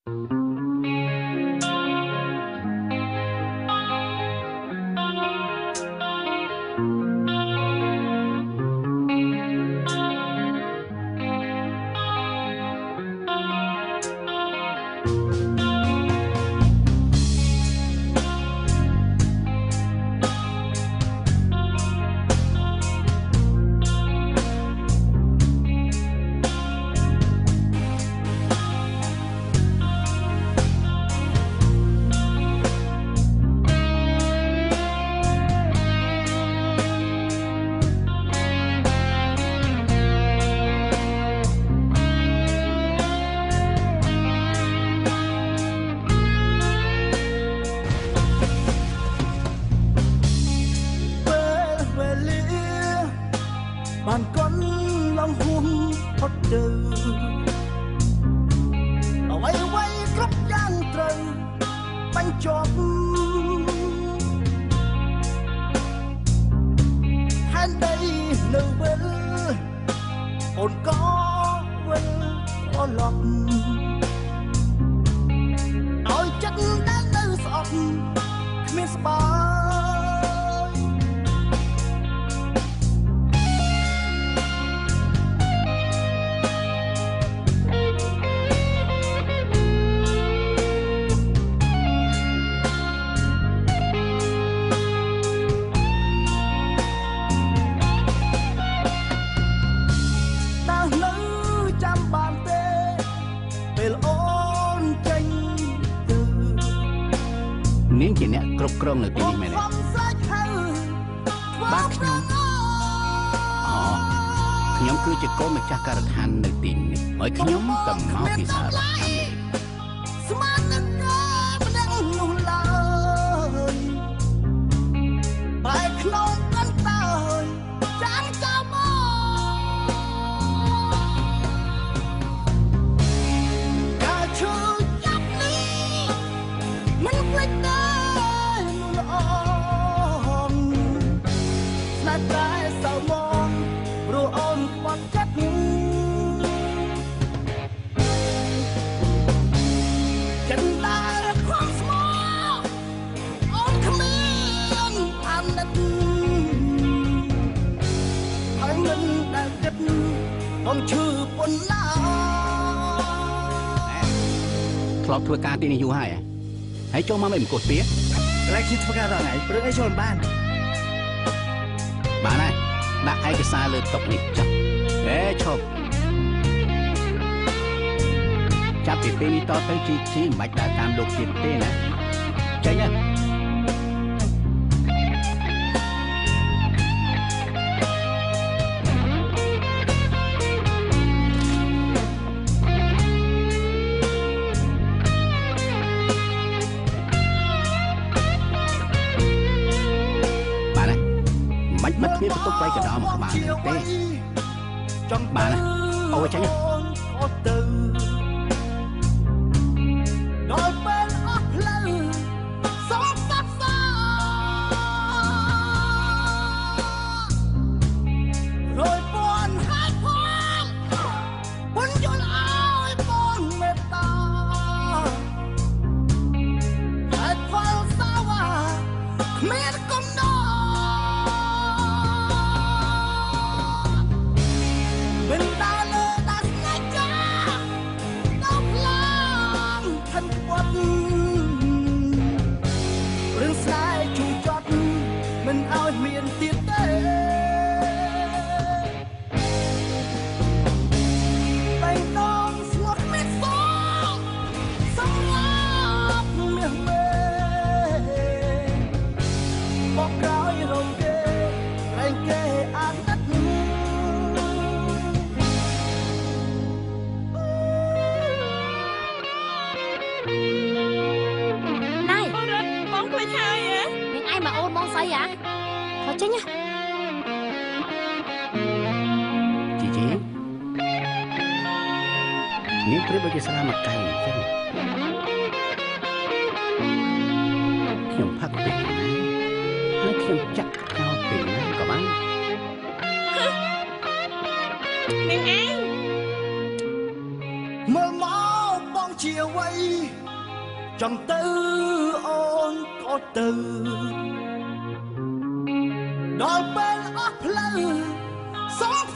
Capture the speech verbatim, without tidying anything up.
ក្រុងនៅទីនេះមែនទេបាទខ្ញុំអូខ្ញុំគឺជាកូនម្ចាស់ការដ្ឋាននៅទីនេះហើយខ្ញុំក៏មកពីសហរដ្ឋអាមេរិកស្មាននឹងម្នាក់នោះឡើយបែកក្នុងកន្តើយចាំចាំមកកាឈឺចាប់នេះមិនភ្លេចទេតែសៅមកព្រោះអូនបាត់ចិត្តចិនដែរខំស្មោអូនគ្មានអាណិតហើយមិនដែលចិត្តអូនឈឺប៉ុណ្ណាធ្លាប់ធ្វើការទីនេះយូរហើយហើយចូលមកមិនអង្គុយទៀតតែខ្ញុំធ្វើការដល់ថ្ងៃព្រឹកឲ្យចូលបានបានហើយដាក់ឯកសារលើតុនេះចុះហេឈប់ចាប់ពីពេលនេះតទៅជីជីមិនបាច់ដើរតាមលោកទៀតទេណាចេញណាមិនមានបន្ទុកໄວកណ្ដោមកក្បាលទេចង់បានអូចាញ់អត់ទៅដល់ពេលអស់ផ្លូវសំកាត់សារយពាន់ហើយផងពុនយល់ឲ្យបងមេត្តាហើយផលសាវ៉ាគ្មានកំណត់រឿងស្នេហ៍ជួយចត់មិនឲ្យមានទៀតទេតែងដងស្ងួតមិនសងសម្រាប់មាសមេមកក្រោយរំគេតែងគេអាណិតស្អីហ៎ខោចេញណាជីជីនេះព្រឹបជាស្រាមកកែអញ្ចឹងខ្ញុំផឹកពេកណាហើយខ្ញុំចាក់ចោលពេកណាក៏បាននាងឯងមើលមកបងជាអ្វីចាំទៅអូនក៏ទៅដល់ពេលអស់ផ្លូវសុំ